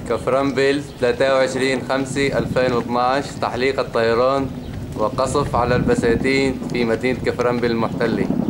كفرنبل 23/5/2012 تحليق الطيران وقصف على البساتين في مدينة كفرنبل المحتلة.